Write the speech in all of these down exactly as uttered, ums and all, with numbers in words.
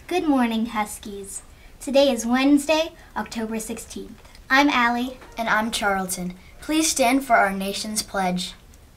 Good morning, Huskies. Today is Wednesday, October sixteenth. I'm Allie. And I'm Charlton. Please stand for our nation's pledge.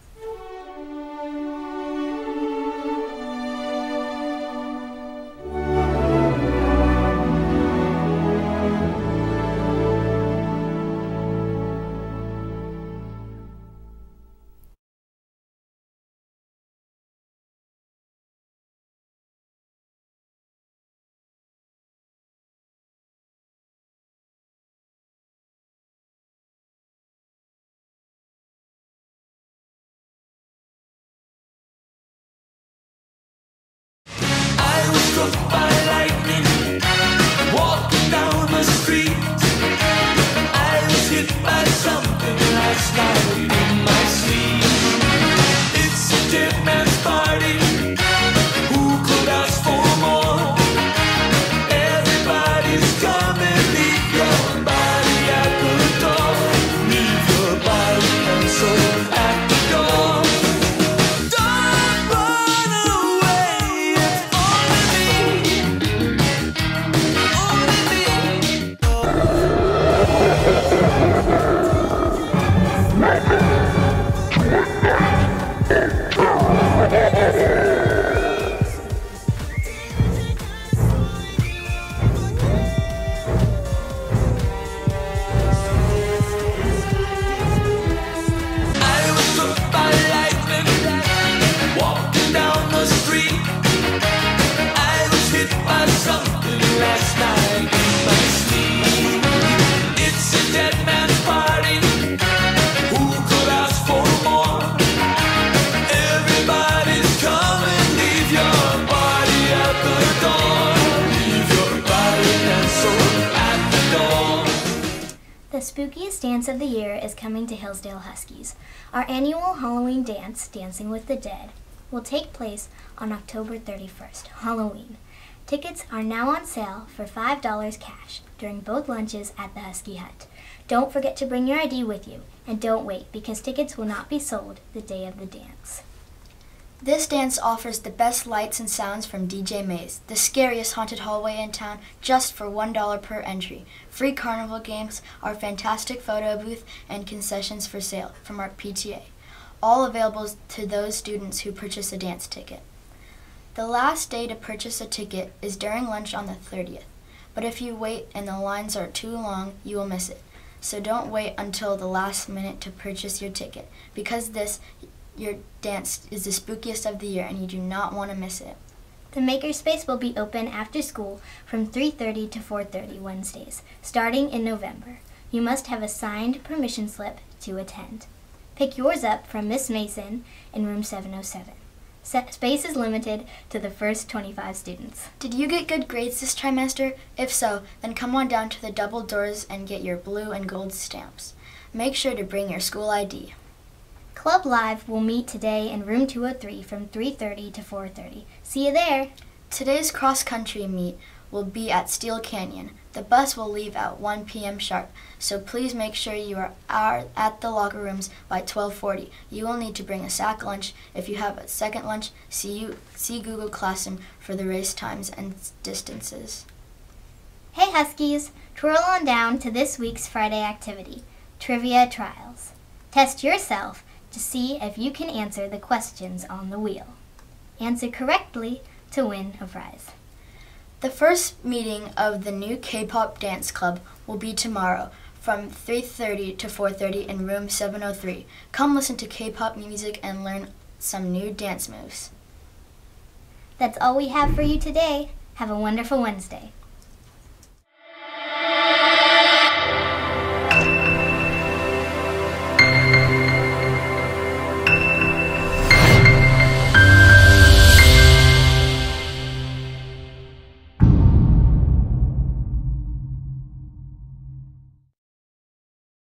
Struck by lightning, walking down the street. I was hit by something last night in my sleep. It's a dead man's party. Who could ask for more? Everybody's coming. Leave your body at the door. Leave your body and soul at the door. Don't run away. It's only me. Only me. I was struck by lightning, walking down the street. I was hit by something last night in my sleep. It's a dead man's party. Who could ask for more? Everybody's coming. Leave your body at the door. Leave your body and soul at the door. The spookiest dance of the year is coming to Hillsdale Huskies. Our annual Halloween dance, Dancing with the Dead, will take place on October thirty-first, Halloween. Tickets are now on sale for five dollars cash during both lunches at the Husky Hut. Don't forget to bring your I D with you, and don't wait because tickets will not be sold the day of the dance. This dance offers the best lights and sounds from D J Maze, the scariest haunted hallway in town, just for one dollar per entry. Free carnival games, our fantastic photo booth, and concessions for sale from our P T A. All available to those students who purchase a dance ticket. The last day to purchase a ticket is during lunch on the thirtieth, but if you wait and the lines are too long, you will miss it. So don't wait until the last minute to purchase your ticket, because this your dance is the spookiest of the year and you do not want to miss it. The Makerspace will be open after school from three thirty to four thirty Wednesdays, starting in November. You must have a signed permission slip to attend. Pick yours up from Miss Mason in room seven oh seven. Se- space is limited to the first twenty-five students. Did you get good grades this trimester? If so, then come on down to the double doors and get your blue and gold stamps. Make sure to bring your school I D. Club Live will meet today in room two oh three from three thirty to four thirty. See you there! Today's cross-country meet will be at Steel Canyon. The bus will leave at one p m sharp, so please make sure you are at the locker rooms by twelve forty. You will need to bring a sack lunch. If you have a second lunch, see, you, see Google Classroom for the race times and distances. Hey Huskies! Twirl on down to this week's Friday activity, Trivia Trials. Test yourself to see if you can answer the questions on the wheel. Answer correctly to win a prize. The first meeting of the new K-pop dance club will be tomorrow from three thirty to four thirty in room seven oh three. Come listen to K-pop music and learn some new dance moves. That's all we have for you today. Have a wonderful Wednesday.